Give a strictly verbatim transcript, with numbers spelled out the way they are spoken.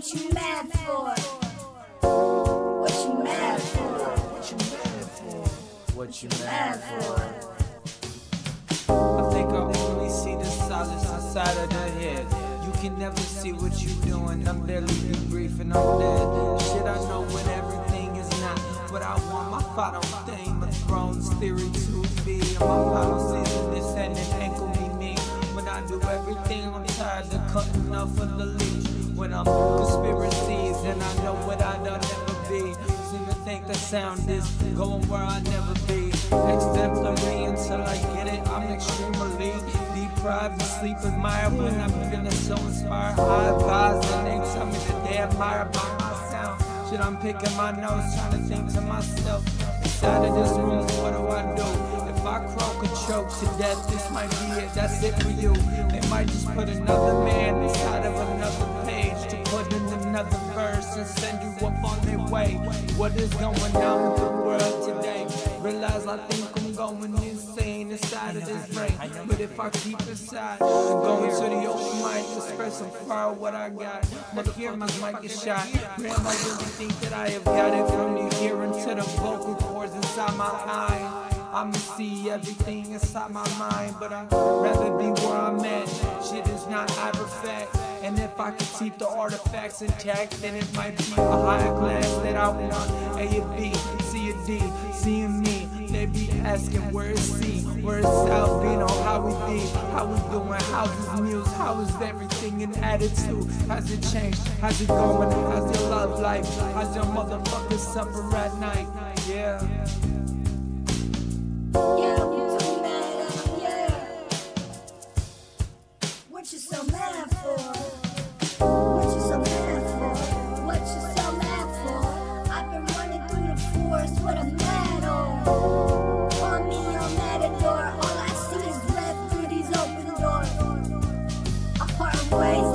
What you mad for? What you mad for? What you mad for? What you mad for? I think I only see the solace inside of the head. You can never see what you doing. I'm barely debriefing, I'm dead. Shit, I know what everything is not. But I want my final thing. My throne's theory to be. My final season, this head and ankle be me. When I do everything, I'm tired of cutting off of the leash. When I'm conspiracies, and I know what I don't ever be. Seem to think the sound is going where I never be. Exemplary until I get it, I'm extremely deprived of sleep, admire when I'm feeling so inspired. I advise and they tell me that they admire by my sound. Shit, I'm picking my nose, trying to think to myself. Inside of this room, what do I do? If I croak or choke to death, this might be it, that's it for you. They might just put another man inside of another page to put in another verse and send you up on their way. What is going on with the world today? Realize I think I'm going insane inside of this brain. But if I keep it side, I'm going to the open mic, express and fire what I got. But here my mic is shot. Graham, I really think that I have got it from the hearing to the vocal cords inside my eye. I'ma see everything inside my mind, but I'd rather be where I'm at. Shit is not hyper-fact. And if I could keep the artifacts intact, then it might be a higher class that I want. A or B, C or D, seeing me, they be asking where is C, where is South Beano, how we be, how we doing, how's his muse, how is everything in attitude, how's it changed, how's it going, how's your love life, how's your motherfucking supper at night, yeah. Yeah, what you mad at? Yeah. What you so mad for? What you so mad for? What you so mad for? I've been running through the forest with a mad on. On me, on Matador. All I see is red through these open doors. I part ways.